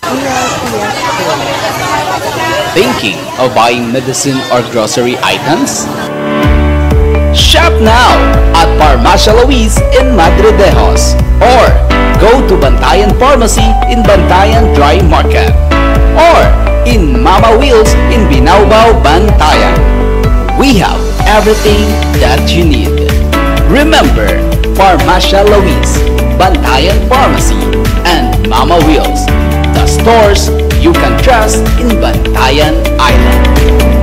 Thinking of buying medicine or grocery items? Shop now at Farmacia Luis in Madridejos or go to Bantayan Pharmacy in Bantayan Dry Market or in Mama Wheels in Binaubao, Bantayan. We have everything that you need. Remember, Farmacia Luis, Bantayan Pharmacy, and Mama Wheels, the stores you can trust in Bantayan Island.